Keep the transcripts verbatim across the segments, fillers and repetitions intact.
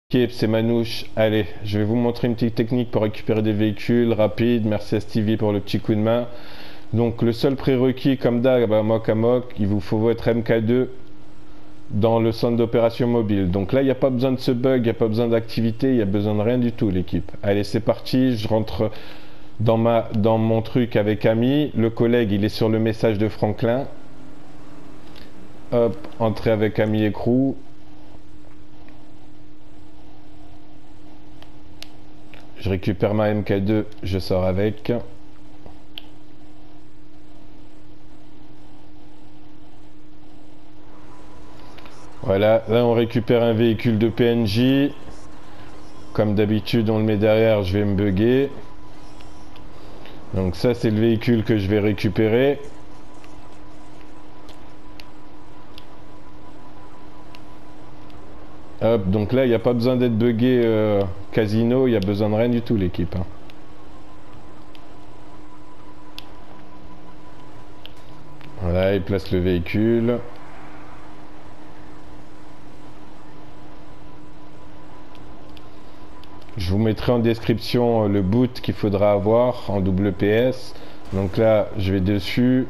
Ok, c'est Manouche. Allez, je vais vous montrer une petite technique pour récupérer des véhicules rapides. Merci à Stevie pour le petit coup de main. Donc le seul prérequis comme d'hab à Mok à Mok, il vous faut votre M K deux dans le centre d'opération mobile. Donc là, il n'y a pas besoin de ce bug, il n'y a pas besoin d'activité, il n'y a besoin de rien du tout l'équipe. Allez, c'est parti, je rentre dans, ma, dans mon truc avec Ami. Le collègue, il est sur le message de Franklin. Hop, entrée avec Ami et crew. Je récupère ma M K deux, je sors avec. Voilà, là on récupère un véhicule de P N J. Comme d'habitude, on le met derrière, je vais me bugger. Donc ça, c'est le véhicule que je vais récupérer. Hop, donc là, il n'y a pas besoin d'être buggé euh, casino, il n'y a besoin de rien du tout l'équipe. Hein. Voilà, il place le véhicule. Je vous mettrai en description le boot qu'il faudra avoir en W P S. Donc là, je vais dessus.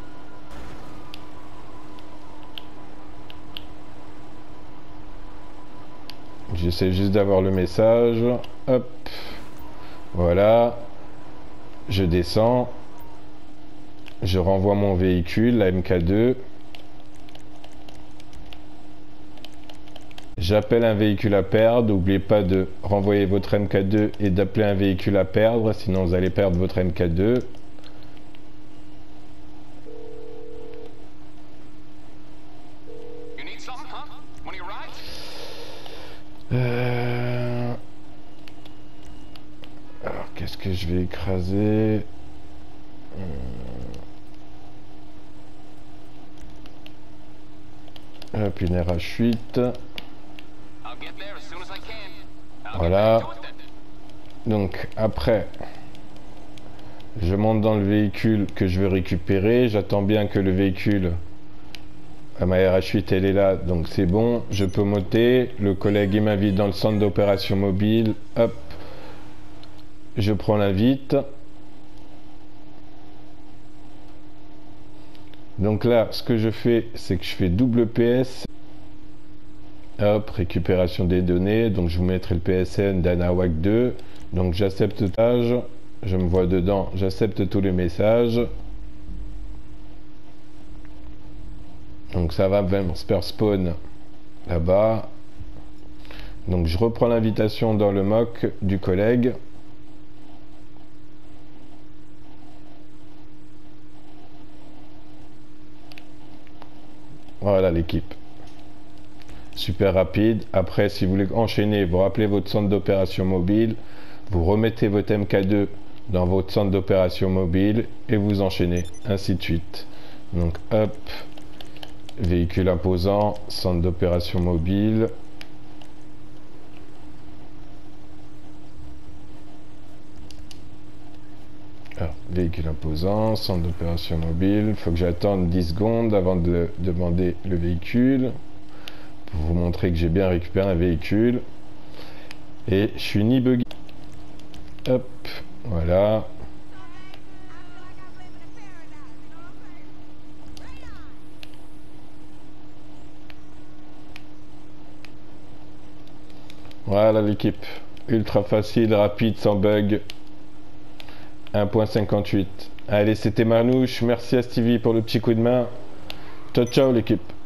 J'essaie juste d'avoir le message. Hop. Voilà. Je descends. Je renvoie mon véhicule, la M K deux. J'appelle un véhicule à perdre. N'oubliez pas de renvoyer votre M K deux et d'appeler un véhicule à perdre. Sinon, vous allez perdre votre M K deux. Euh... Alors, qu'est-ce que je vais écraser? Hop, une R H huit. Voilà. Donc, après, je monte dans le véhicule que je veux récupérer. J'attends bien que le véhicule... Ma R H huit, elle est là, donc c'est bon. Je peux monter. Le collègue, il m'invite dans le centre d'opération mobile. Hop. Je prends l'invite. Donc là, ce que je fais, c'est que je fais double P S. Hop, récupération des données. Donc je vous mettrai le P S N d'Anawak deux. Donc j'accepte le message. Je me vois dedans. J'accepte tous les messages. Donc ça va même faire spawn là-bas. Donc je reprends l'invitation dans le mock du collègue. Voilà l'équipe. Super rapide. Après, si vous voulez enchaîner, vous rappelez votre centre d'opération mobile. Vous remettez votre M K deux dans votre centre d'opération mobile et vous enchaînez. Ainsi de suite. Donc hop. Véhicule imposant. Centre d'opération mobile. Alors, véhicule imposant, centre d'opération mobile. Il faut que j'attende dix secondes avant de demander le véhicule. Pour vous montrer que j'ai bien récupéré un véhicule. Et je suis ni buggy. Hop, voilà. Voilà l'équipe. Ultra facile, rapide, sans bug. un point cinquante-huit. Allez, c'était Manouche. Merci à Stevie pour le petit coup de main. Ciao, ciao l'équipe.